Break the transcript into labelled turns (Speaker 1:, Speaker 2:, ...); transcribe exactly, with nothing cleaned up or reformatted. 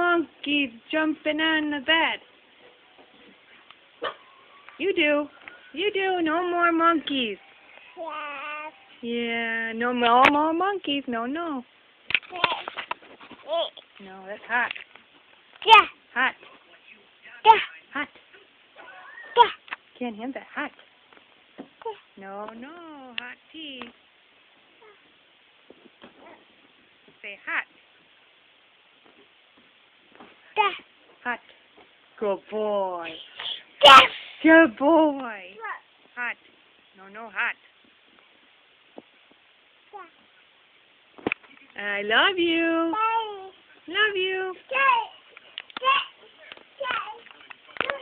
Speaker 1: monkeys jumping on the bed. You do. You do. No more monkeys. Yeah, no more, more monkeys. No, no. No, that's hot.
Speaker 2: Yeah.
Speaker 1: Hot.
Speaker 2: Yeah.
Speaker 1: Hot.
Speaker 2: Yeah.
Speaker 1: Can't have that. Hot. No, no. Hot tea. Say hot.
Speaker 2: Yeah.
Speaker 1: Hot. Good boy.
Speaker 2: Yeah.
Speaker 1: Good boy. Hot. No, no, hot. I love you.
Speaker 2: Bye.
Speaker 1: Love you.
Speaker 2: Bye.